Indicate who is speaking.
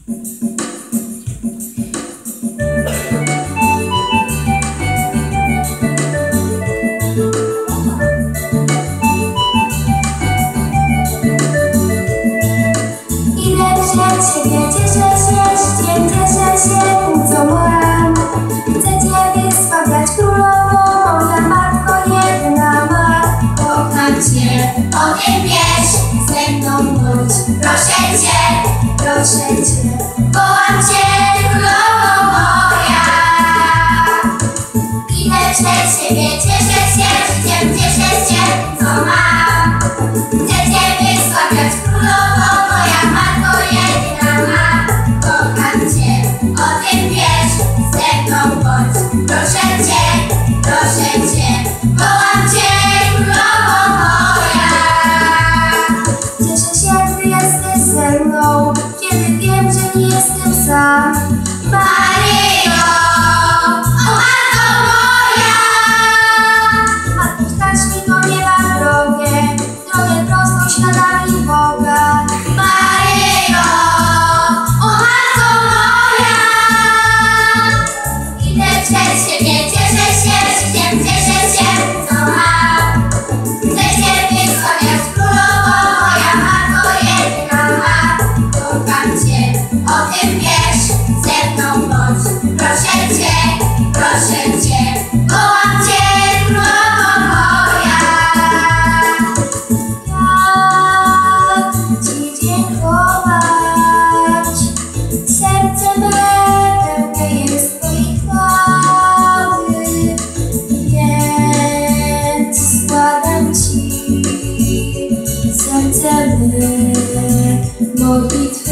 Speaker 1: Ciebie cieszę się, życiem cieszę się, co mam. Chcę Cię wysławiać, królowo, moja matko jedyna ma. Kocham Cię, o tym wiesz, ze mną bądź. Proszę Cię, wołam Cię, królowo moja. Idę przed Ciebie, cieszę się, życiem cieszę się, co mam. Chcę Cię wysławiać, królowo, moja matko jedyna ma. Kocham Cię, o tym wiesz, ze mną bądź. Proszę Cię, wołam Cię, królowo moja. Cieszę się, gdy jesteś ze mną, kiedy wiem, że nie jestem sam. Maryjo, o matko moja. A Ty wskaż mi do nieba drogę prostą śladami Boga. Maryjo, o matko moja. Idę przed Ciebie, cieszę się, życiem cieszę się, co mam. Chcę Cię wysławiać, królowo, moja matko jedyna ma. Kocham Cię, o tym wiesz, ze mną bądź. Proszę Cię, wołam Cię, królowo moja. Jak Ci dziękować, serce me pełne jest Twojej chwały, więc składam Ci serce me modlitwy.